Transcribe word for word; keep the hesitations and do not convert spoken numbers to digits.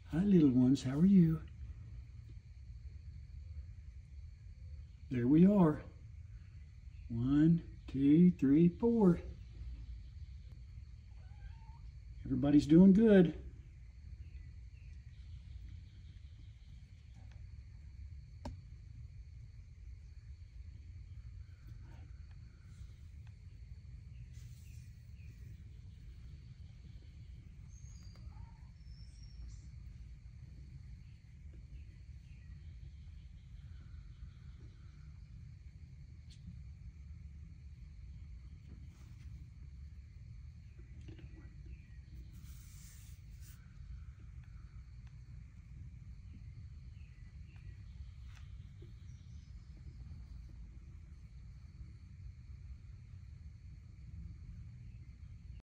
Hi, little ones. How are you? There we are. One, two, three, four. Everybody's doing good.